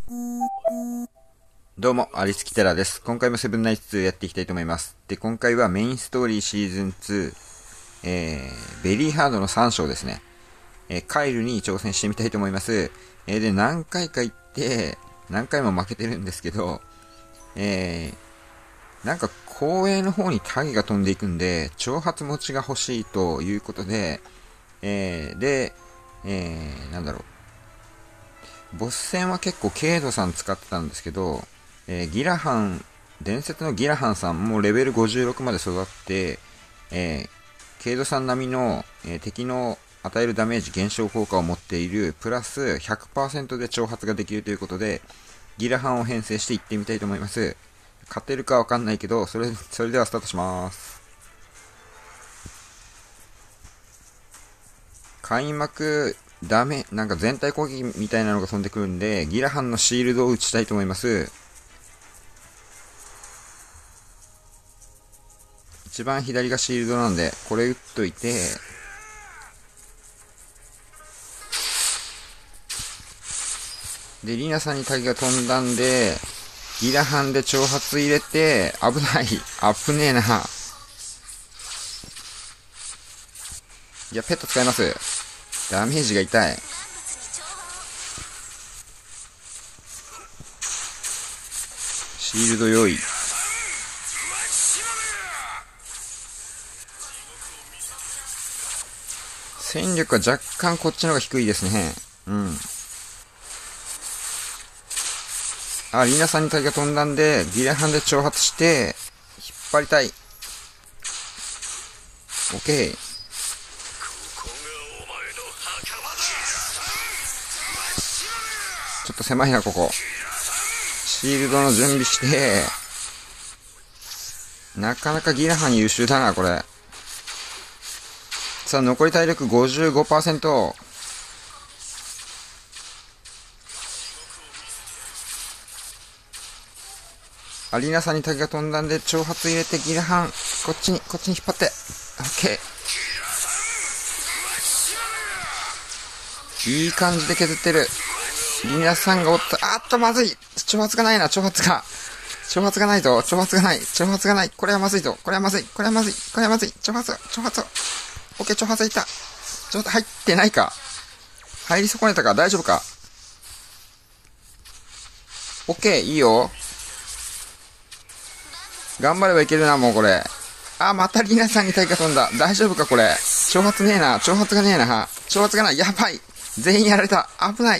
どうも、アリスキテラです。今回もセブンナイツ2やっていきたいと思います。で、今回はメインストーリーシーズン2、ベリーハードの3章ですね。カイルに挑戦してみたいと思います。で、何回か行って、何回も負けてるんですけど、なんか後衛の方にタギが飛んでいくんで、挑発持ちが欲しいということで、なんだろう。ボス戦は結構ケイドさん使ってたんですけど、ギラハン、伝説のギラハンさんもレベル56まで育って、ケイドさん並みの、敵の与えるダメージ減少効果を持っている、プラス 100% で挑発ができるということで、ギラハンを編成していってみたいと思います。勝てるかわかんないけど、それではスタートします。開幕、なんか全体攻撃みたいなのが飛んでくるんで、ギラハンのシールドを打ちたいと思います。一番左がシールドなんで、これ打っといて、で、リナさんにタギが飛んだんで、ギラハンで挑発入れて、危ない。危ねえな。いや、ペット使います。ダメージが痛い。シールド用意。戦力は若干こっちの方が低いですね。うん。リナさんにタギが飛んだんで、ギラハンで挑発して、引っ張りたい。オッケー。ちょっと狭いな、ここ。シールドの準備して、なかなかギラハン優秀だな、これ。さあ、残り体力 55%。アリーナさんにタギが飛んだんで、挑発入れてギラハン、こっちに引っ張って。オッケー。いい感じで削ってる。リナさんがおった。まずい。挑発がないな、挑発がないぞ。挑発がない。これはまずいぞ。これはまずい。挑発。オッケー、挑発いった。ちょっと入ってないか。入り損ねたか。大丈夫か。オッケー、いいよ。頑張ればいけるな、もうこれ。またリナさんにタイが飛んだ。大丈夫か、これ。挑発がない。やばい。全員やられた。危ない。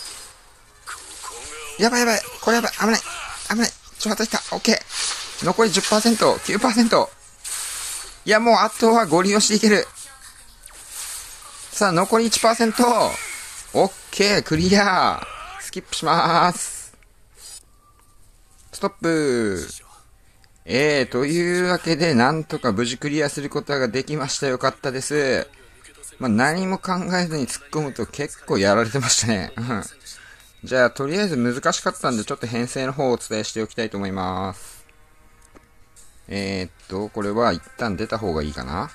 やばい。これやばい。危ない。挑発した。オッケー。残り 10%、9%。いや、もうあとはゴリ押しでいける。さあ、残り 1%。オッケー、クリア。スキップしまーす。ストップ。というわけで、なんとか無事クリアすることができました。よかったです。何も考えずに突っ込むと結構やられてましたね。じゃあ、とりあえず難しかったんで、ちょっと編成の方をお伝えしておきたいと思います。これは一旦出た方がいいかな。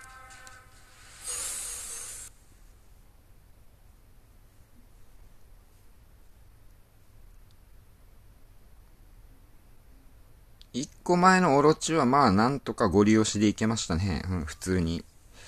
一個前のオロチはなんとかゴリ押しでいけましたね。普通に。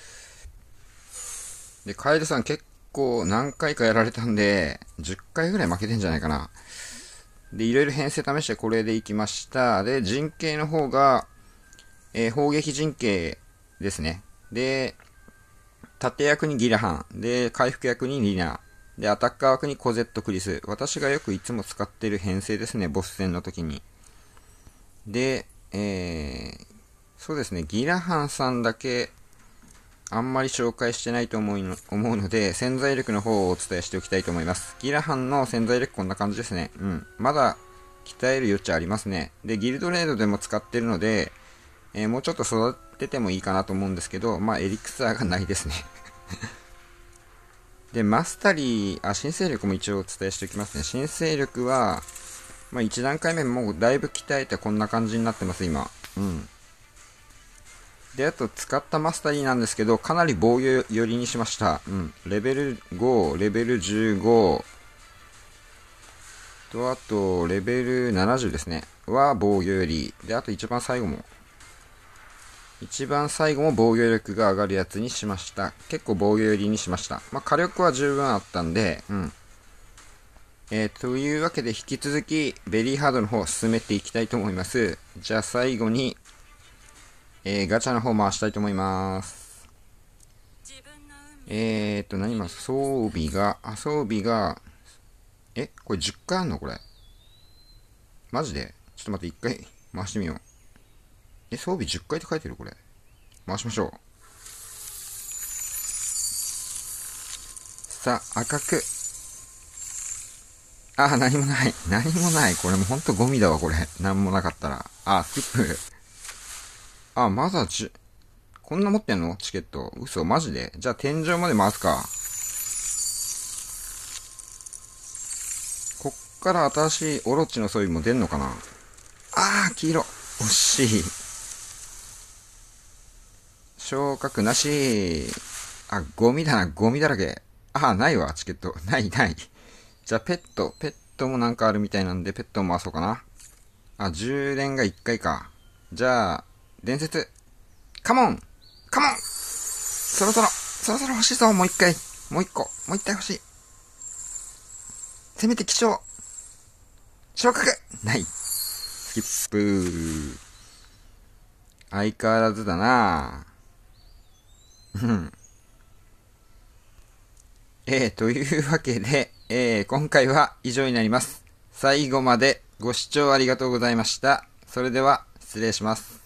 で、カエルさん結構何回かやられたんで、10回ぐらい負けてんじゃないかな。で、いろいろ編成試してこれでいきました。で、陣形の方が、砲撃陣形ですね。で、盾役にギラハン。で、回復役にリナ。で、アタッカー枠にコゼット・クリス。私がよくいつも使ってる編成ですね、ボス戦の時に。で、そうですね、ギラハンさんだけ、あんまり紹介してないと思うので、潜在力の方をお伝えしておきたいと思います。ギラハンの潜在力こんな感じですね。まだ鍛える余地ありますね。で、ギルドレードでも使ってるので、もうちょっと育ててもいいかなと思うんですけど、エリクサーがないですね。で、マスタリー、新勢力も一応お伝えしておきますね。新勢力は、1段階目もうだいぶ鍛えてこんな感じになってます、今。で、あと使ったマスタリーなんですけど、かなり防御寄りにしました。レベル5、レベル15、 あと、レベル70ですね。は防御より。で、あと一番最後も防御力が上がるやつにしました。結構防御寄りにしました。まあ、火力は十分あったんで、というわけで引き続き、ベリーハードの方を進めていきたいと思います。じゃあ最後に、ガチャの方回したいと思います。何ます装備が、これ10回あんのこれ。マジでちょっと待って、1回回してみよう。装備10回って書いてるこれ。回しましょう。さあ、赤く。何もない。何もない。これもうほんとゴミだわ、これ。何もなかったら。スキップ。まだこんな持ってんのチケット。嘘、マジで。じゃあ天井まで回すか。こっから新しいオロチの装備も出んのかな。黄色。惜しい。昇格なし。ゴミだな、ゴミだらけ。ないわ、チケット。ない。じゃあペットもなんかあるみたいなんで、ペットも回そうかな。充電が1回か。じゃあ、伝説。カモンそろそろ欲しいぞ、もう1回。もう1個。もう1体欲しい。せめて貴重。昇格ない。スキップ。相変わらずだなというわけで、今回は以上になります。最後までご視聴ありがとうございました。それでは、失礼します。